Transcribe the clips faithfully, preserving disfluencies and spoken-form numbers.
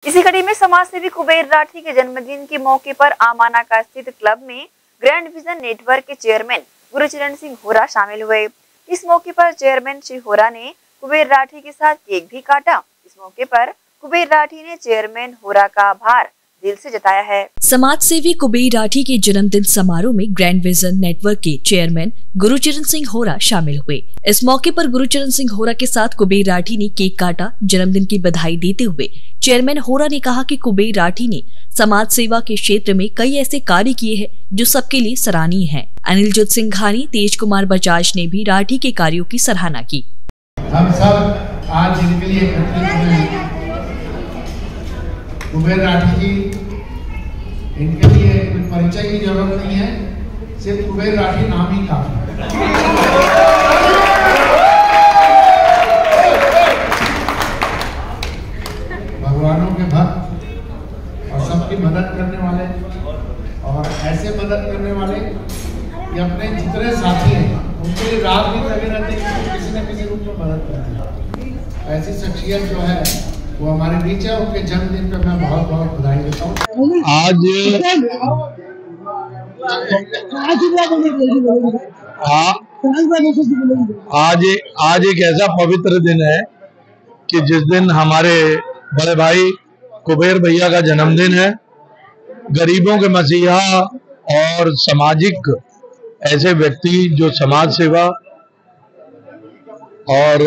इसी कड़ी में समाज सेवी कुबेर राठी के जन्मदिन के मौके पर आमानाका स्थित क्लब में ग्रैंड विजन नेटवर्क के चेयरमैन गुरुचरण सिंह होरा शामिल हुए। इस मौके पर चेयरमैन श्री होरा ने कुबेर राठी के साथ केक भी काटा। इस मौके पर कुबेर राठी ने चेयरमैन होरा का आभार दिल से जताया है। समाज सेवी कुबेर राठी के जन्मदिन समारोह में ग्रैंड विजन नेटवर्क के चेयरमैन गुरुचरण सिंह होरा शामिल हुए। इस मौके पर गुरुचरण सिंह होरा के साथ कुबेर राठी ने केक काटा। जन्मदिन की बधाई देते हुए चेयरमैन होरा ने कहा कि कुबेर राठी ने समाज सेवा के क्षेत्र में कई ऐसे कार्य किए हैं जो सबके लिए सराहनीय हैं। अनिल जोत सिंघानी, तेज कुमार बजाज ने भी राठी के कार्यों की सराहना की। हम सब आज इनके लिए एकत्रित हुए हैं। कुबेर राठी जी, इनके लिए कोई परिचय की जरूरत नहीं है, सिर्फ कुबेर राठी नाम ही काफी है। भगवानों के भक्त और सबकी मदद करने वाले, और ऐसे मदद करने वाले कि अपने जितने साथी हैं उनके लिए रात भी लगे रहते हैं, तो किसी न किसी रूप में मदद करते हैं। ऐसी शख्सियत जो है वो हमारे बीच है। उनके जन्मदिन पे मैं बहुत बहुत बधाई देता हूँ। आज आज आज एक ऐसा पवित्र दिन है कि जिस दिन हमारे बड़े भाई कुबेर भैया का जन्मदिन है। गरीबों के मसीहा और सामाजिक ऐसे व्यक्ति जो समाज सेवा और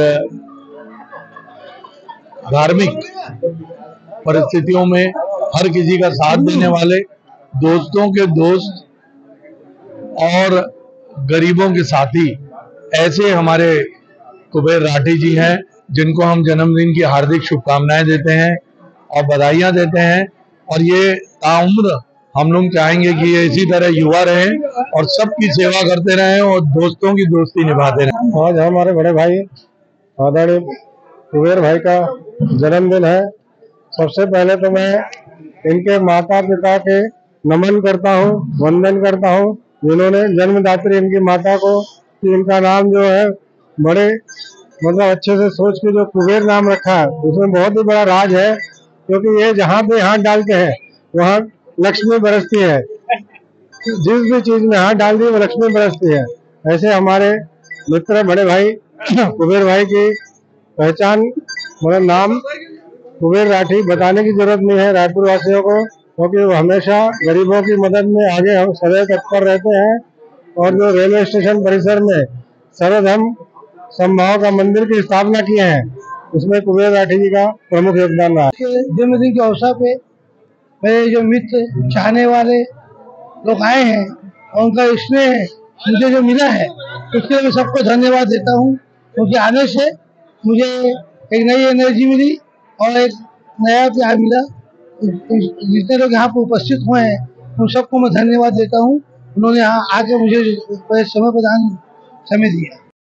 धार्मिक परिस्थितियों में हर किसी का साथ देने वाले, दोस्तों के दोस्त और गरीबों के साथी, ऐसे हमारे कुबेर राठी जी हैं, जिनको हम जन्मदिन की हार्दिक शुभकामनाएं देते हैं और बधाइयां देते हैं। और ये ताउम्र हम लोग चाहेंगे कि ये इसी तरह युवा रहें और सबकी सेवा करते रहें और दोस्तों की दोस्ती निभाते रहें। आज हमारे बड़े भाई आदरणीय कुबेर भाई का जन्मदिन है। सबसे पहले तो मैं इनके माता पिता के नमन करता हूँ, वंदन करता हूँ, जिन्होंने जन्मदात्री इनकी माता को, कि इनका नाम जो है बड़े मतलब अच्छे से सोच के जो कुबेर नाम रखा है, उसमें बहुत ही बड़ा राज है। क्योंकि ये जहाँ पे हाथ डालते हैं वहाँ लक्ष्मी बरसती है। जिस भी चीज में हाथ डाल दी वो लक्ष्मी बरसती है। ऐसे हमारे मित्र बड़े भाई कुबेर भाई की पहचान, मतलब नाम कुबेर राठी बताने की जरूरत नहीं है रायपुर वासियों को, क्योंकि वो हमेशा गरीबों की मदद में आगे हम सदैव तत्पर रहते हैं। और जो रेलवे स्टेशन परिसर में सर्वधर्म समभाव का मंदिर की स्थापना किए हैं, उसमें कुबेर राठी जी का प्रमुख योगदान रहा। जन्मदिन के अवसर पे मेरे जो मित्र चाहने वाले लोग आए हैं और उनका स्नेह मुझे जो मिला है, उसके लिए मैं सबको धन्यवाद देता हूँ। क्योंकि आने से मुझे एक नई एनर्जी मिली और एक नया प्यार मिला। जितने लोग यहाँ पर उपस्थित हुए हैं उन सबको मैं धन्यवाद देता हूँ। उन्होंने यहाँ आके मुझे समय प्रदान समय दिया।